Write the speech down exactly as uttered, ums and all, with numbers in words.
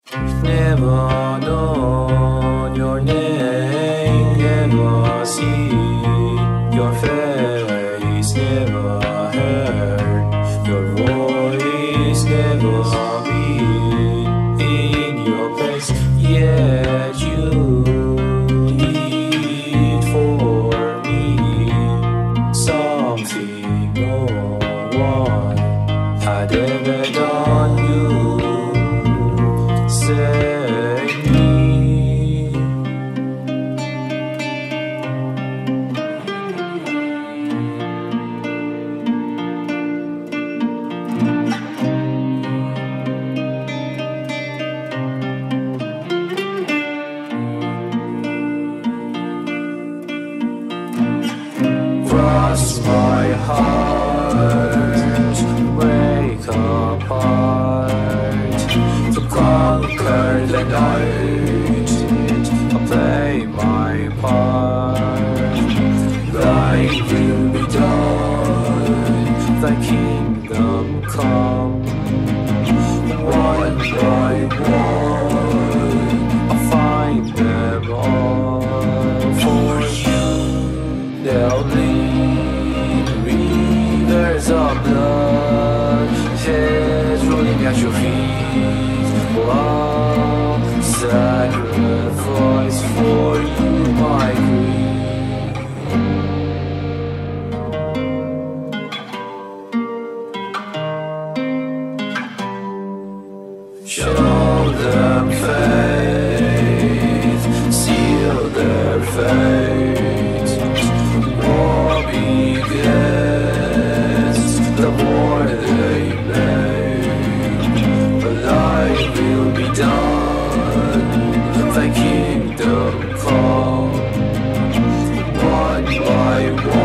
Never known your name, never seen your face, never heard your voice, never been in your place. Yet you did for me something no one had ever done. You save me. Cross my heart, break apart, to conquer the night, I play my part. Thy will be done, thy kingdom come. One by one, I find them all. For you, they'll lead rivers of blood, heads rolling at your feet. Wow, sacrifice for you, my queen. Show them faith, seal their fate. War begets, the more they make. But thy will be done, thy kingdom come. One by one,